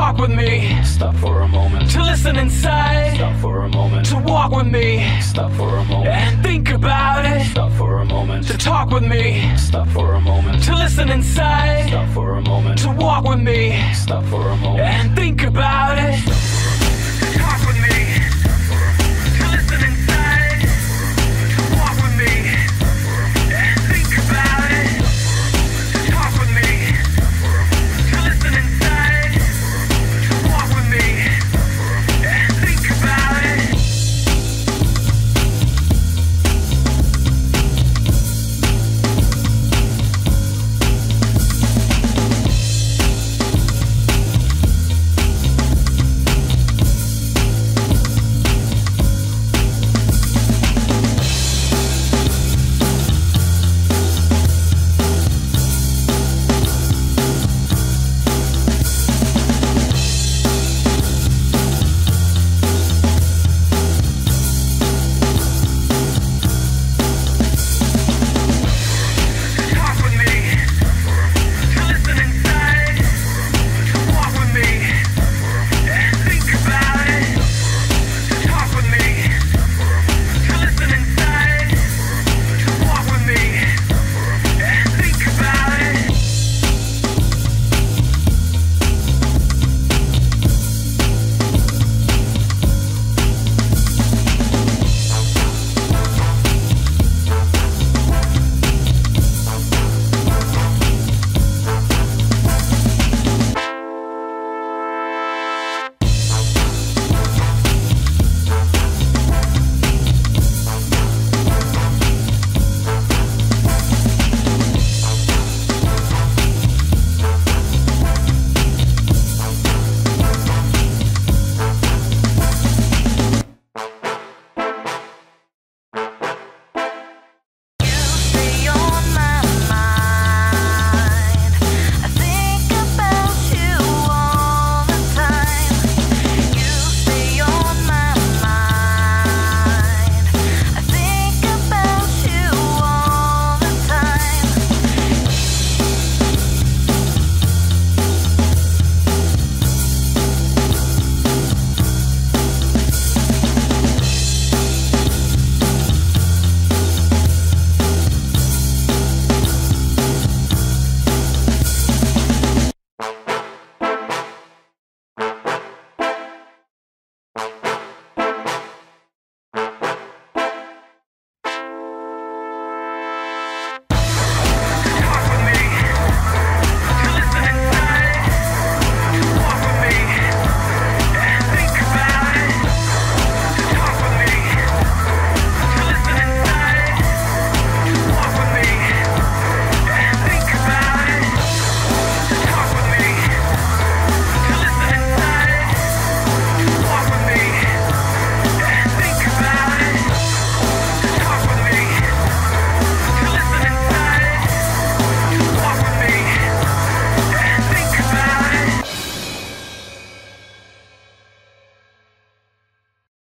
talk with me. Stop for a moment. To listen inside. Stop for a moment. To walk with me. Stop for a moment. And think about it. Stop for a moment. To talk with me. Stop for a moment. To listen inside. Stop for a moment. To walk with me. Stop for a moment. And think about it.